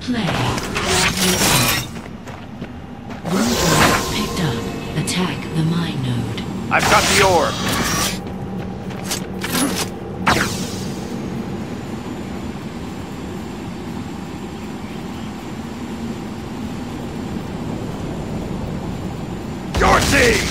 Play. Room picked up. Attack the mine node. I've got the orb. Your team!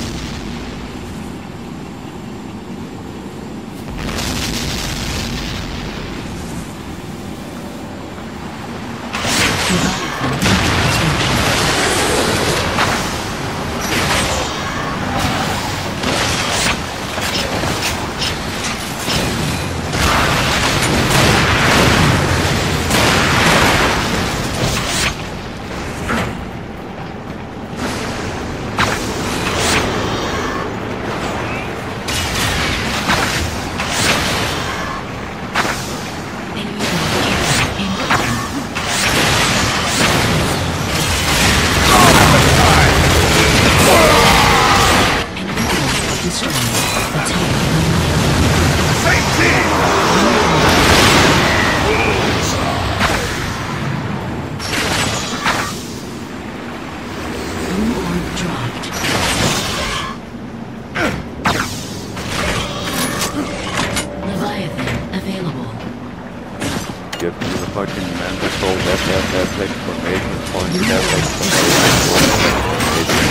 Give me the fucking mental that exclamation point, that exclamation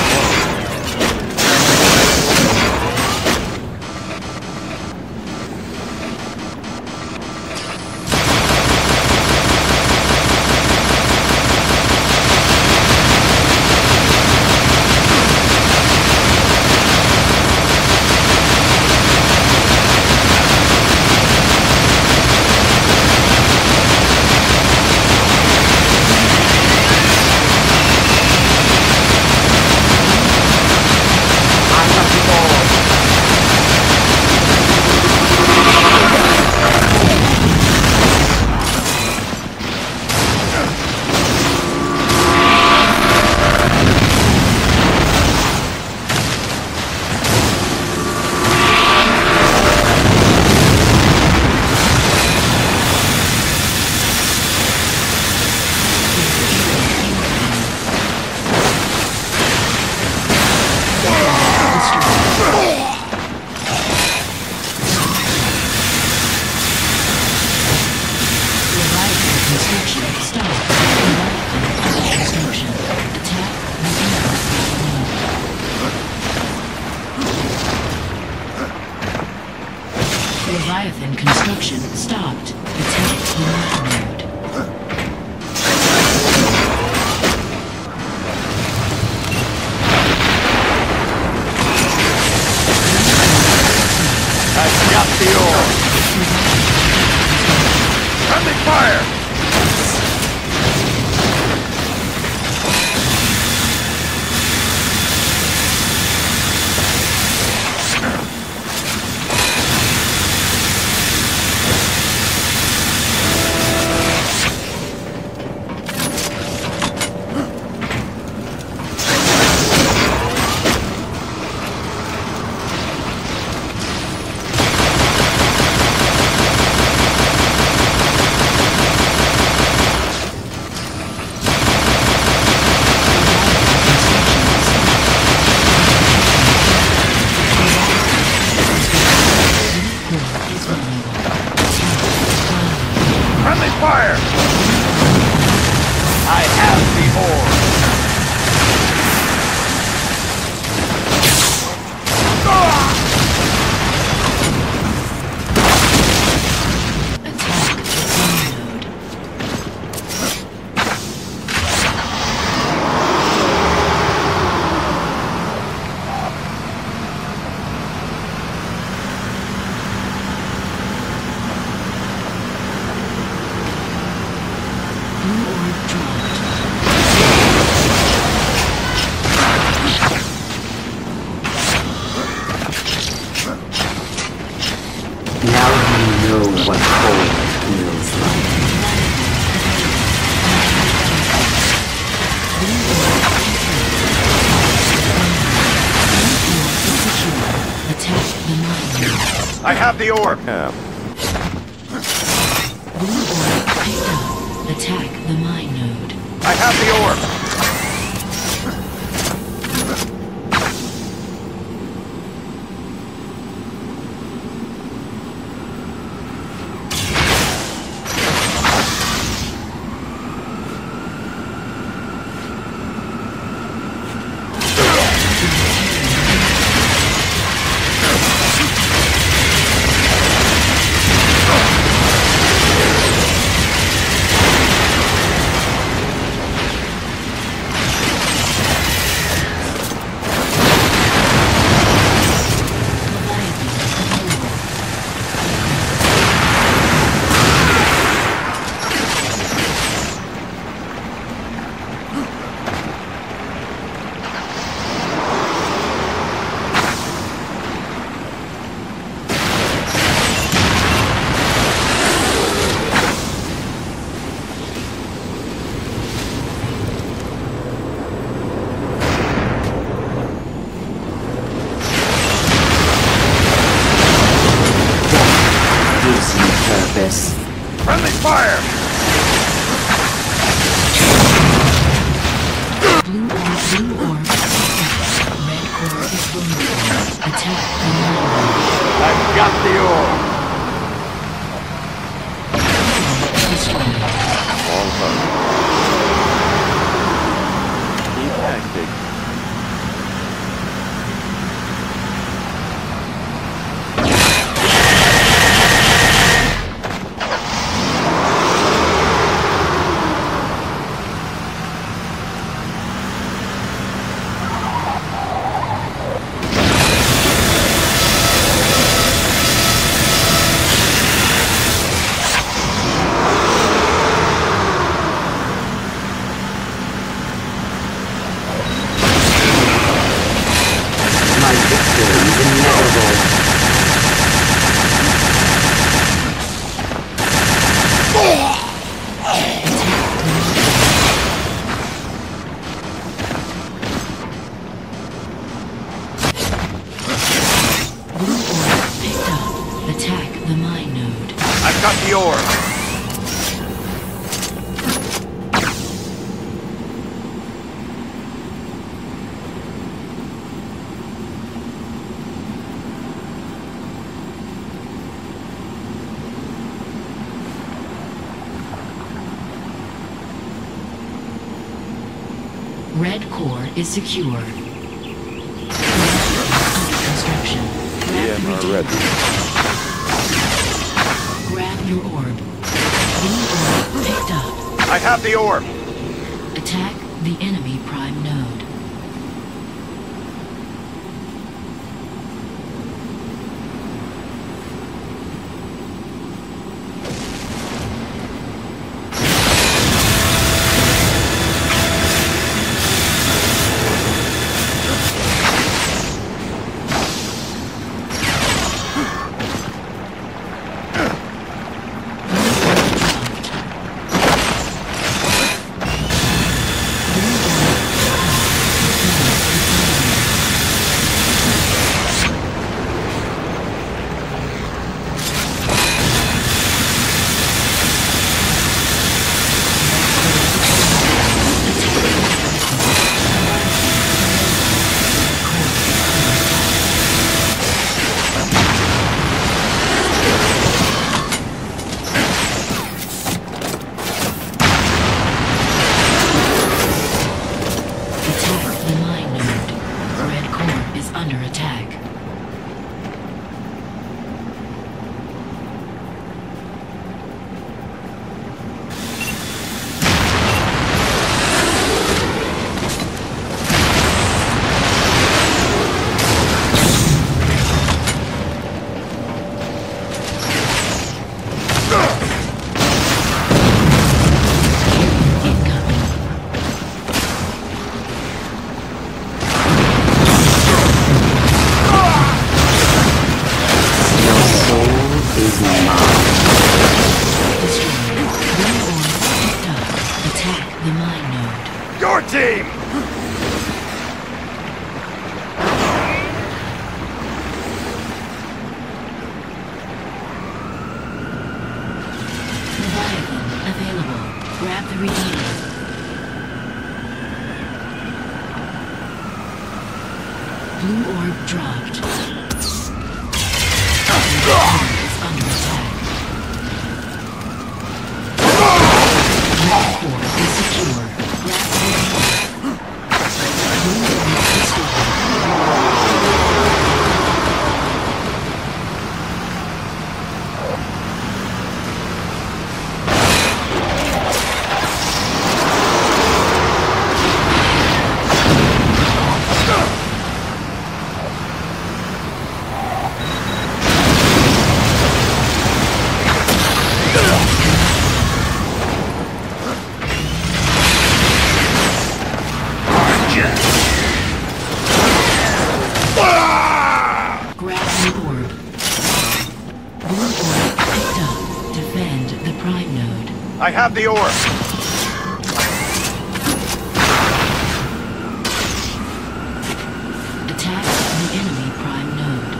Leviathan construction stopped. Attack the mine node. I've got the orb. Friendly fire! Friendly fire! I have the orb. Attack the mine node. Blue orb dropped. Now you know what cold feels like. Attack the mine node. I have the orb. Yeah. Blue orb picked up. Attack the mine node. I have the orb. Purpose. Friendly fire! Blue orb. Red core is vulnerable. Attack the mine node. I've got the orb. Destroyed. All hug. Keep acting. My victory is inevitable. Blue orb picked up. Attack the mine node. I've got the orb. Red core is secure. Construction. EMR ready. Grab your orb. Blue orb picked up. I have the orb. Attack the enemy prime node. Attack the mine node. Red core is under attack. Incoming. Your soul is mine. Destroyed. Blue orb picked up. Attack the mine node. Your team! Leviathan available. Blue orb dropped. Blue orb is under attack. Red core is secure. Blue orb restored. I have the orb. Attack the enemy prime node.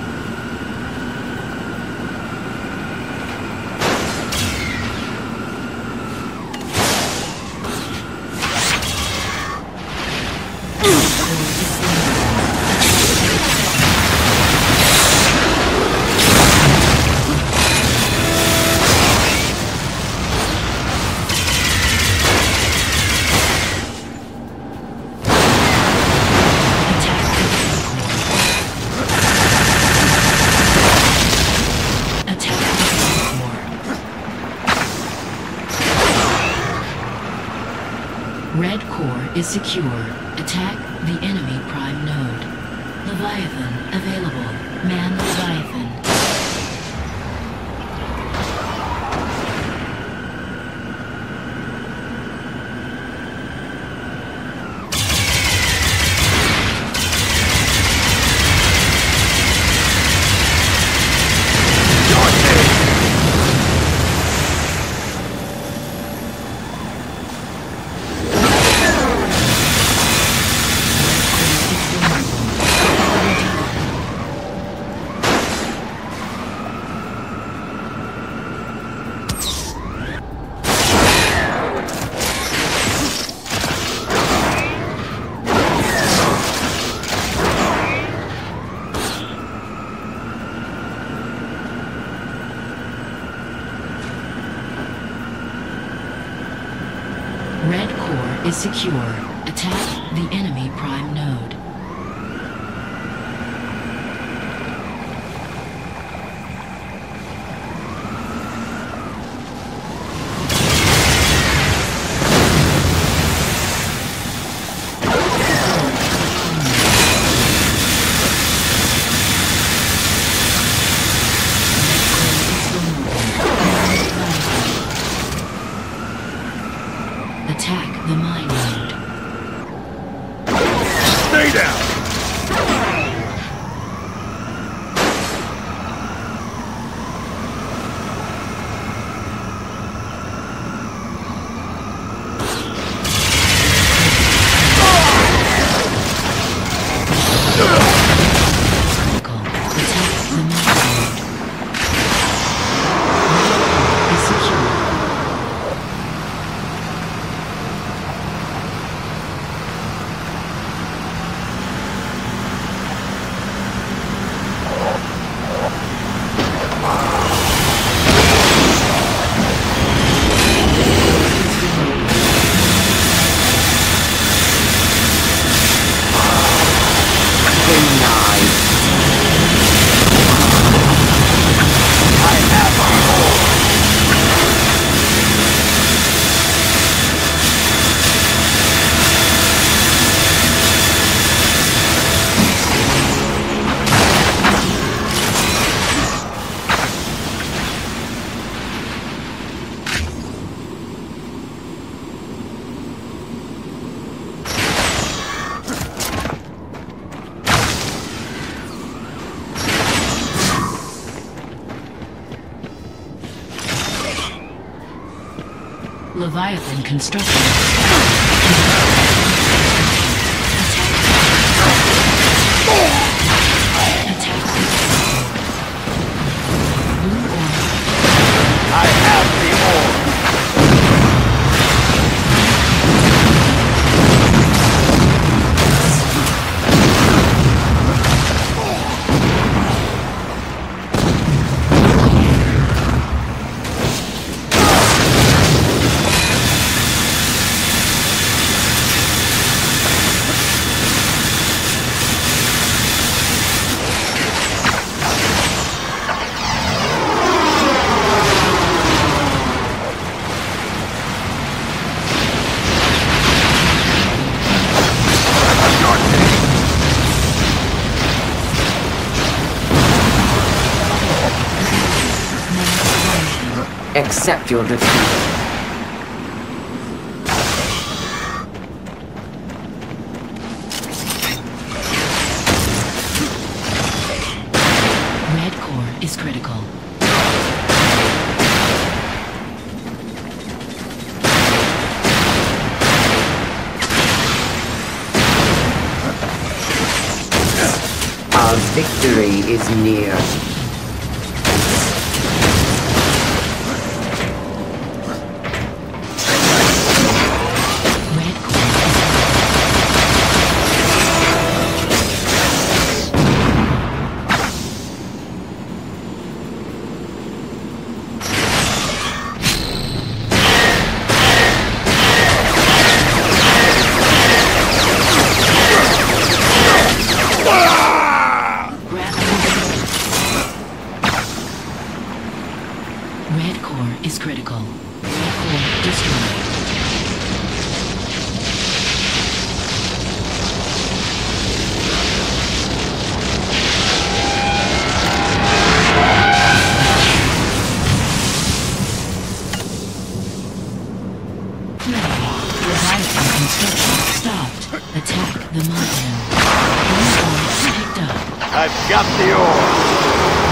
Red core is secure. Attack the enemy prime node. Leviathan available. Man Leviathan. Red core is secure. Attack the enemy prime node. Attack the mine node. Stay down! Critical. Attack the mine node. Is secure. Leviathan construction. Attack. Blue orb. I have the orb. accept your defeat. Red core is critical. Our victory is near. Red core is Red core is critical. Red core destroyed. Leviathan construction stopped. Attack the Mountain. Ore picked up. I've got the ore.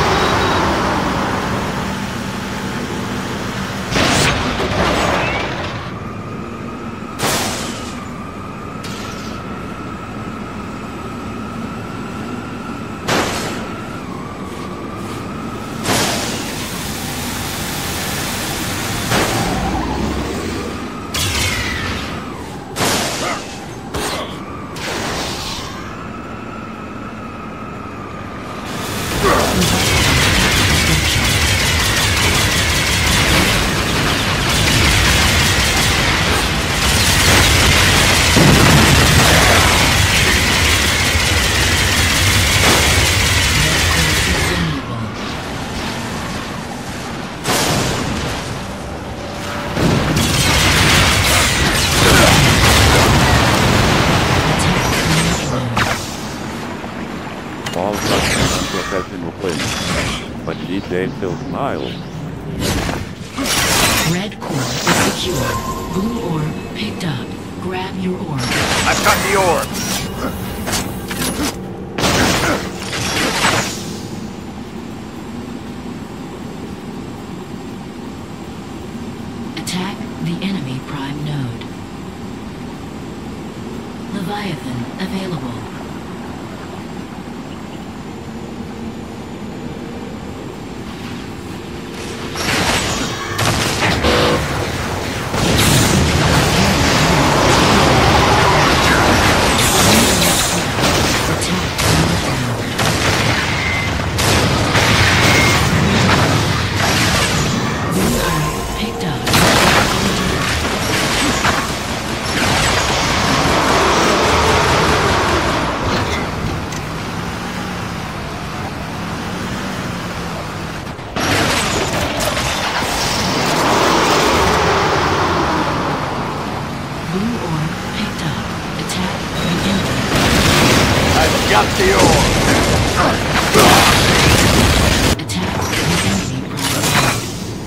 All such unprofessional things, but DJ still smiles. Red core is secure. Blue orb picked up. Grab your orb. I've got the ore. Attack the enemy prime node. Leviathan available. Got the ore. Attack the enemy prime.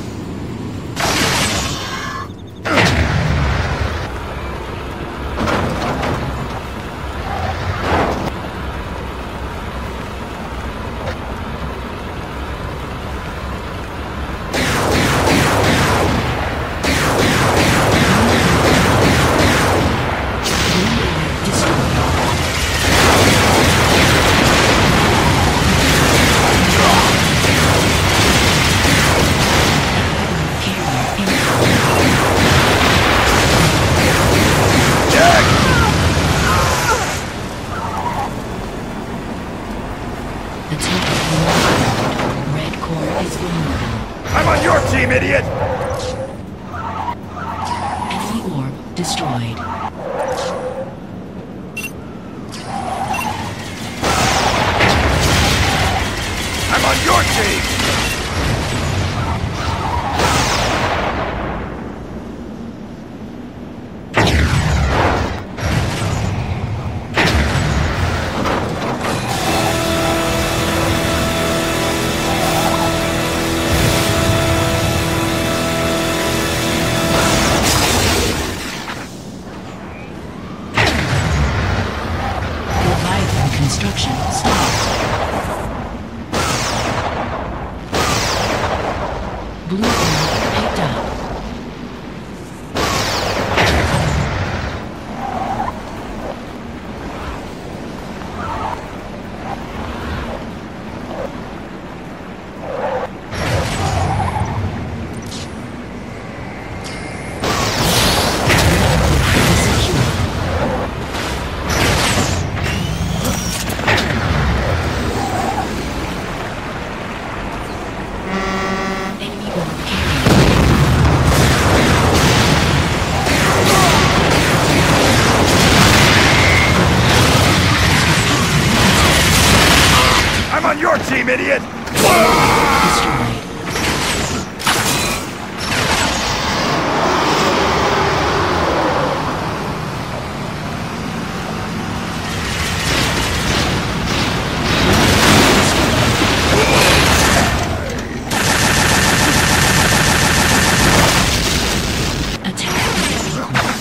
I'm on your team, idiot! Enemy orb destroyed. I'm on your team! Construction stopped. Blue orb picked up. I'm on your team, idiot! Destroyed. Attack the heavy core.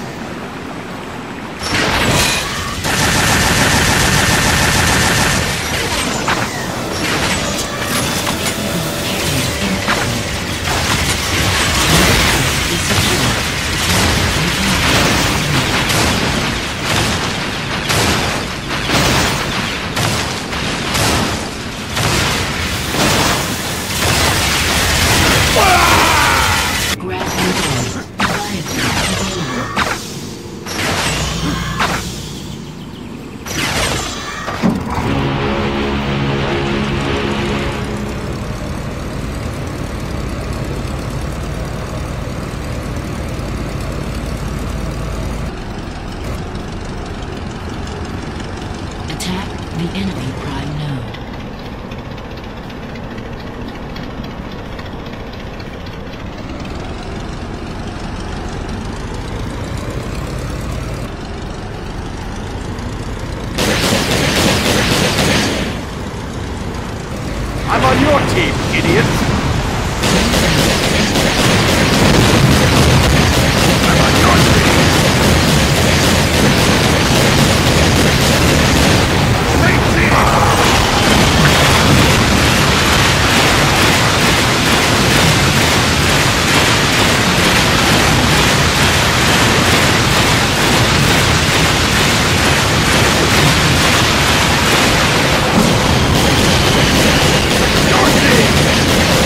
Attack the enemy prime node. I'm on your team, idiot! I'm on your team! Same team! Your team!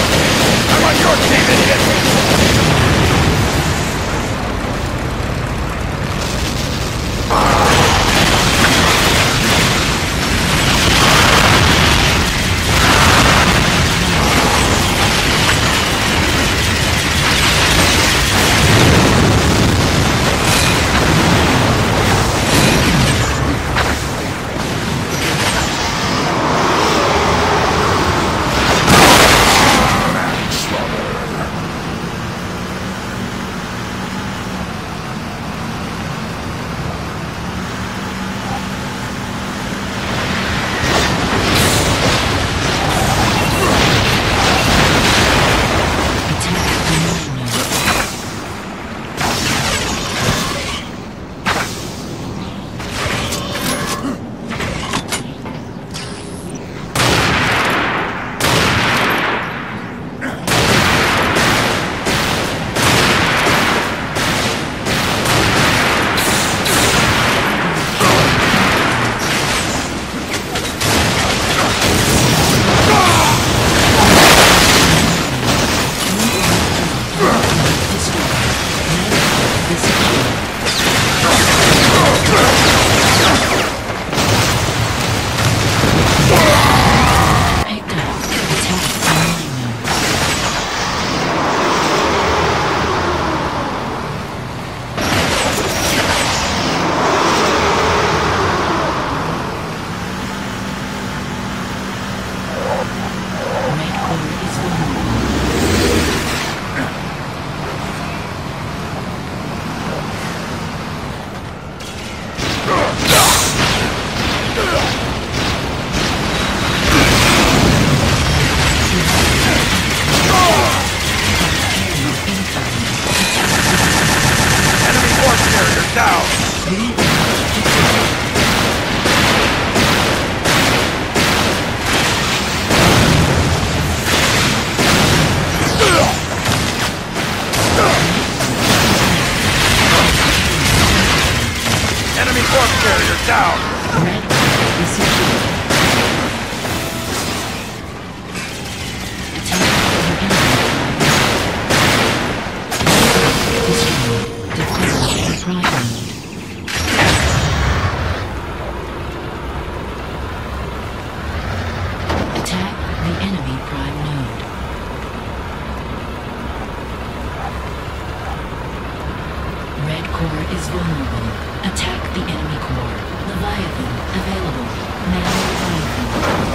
is vulnerable. Attack the enemy core. Leviathan available. Man Leviathan.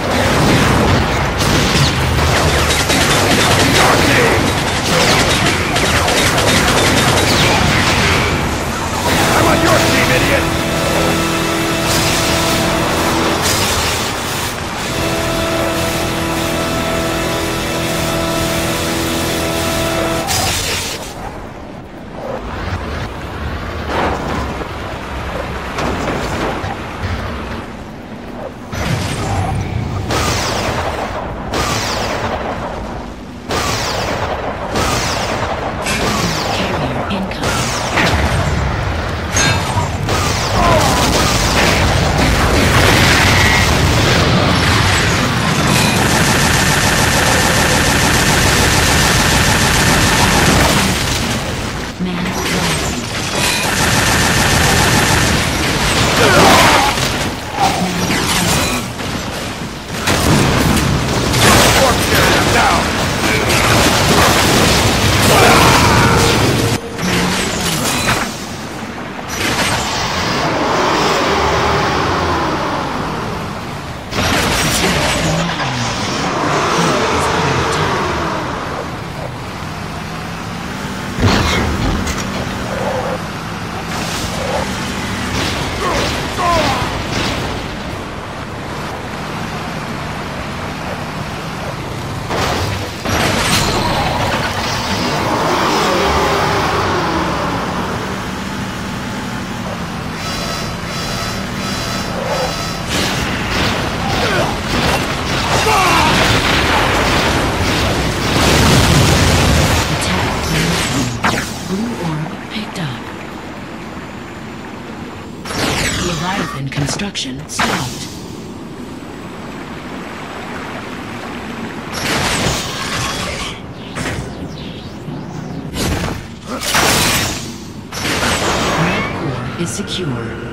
Your team! I'm on your team, idiot! Carrier incoming. Man Leviathan. Warp carrier down! Blue orb picked up. Leviathan construction stopped. Red core is secure.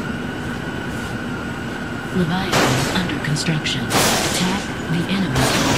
Leviathan under construction. Attack the enemy.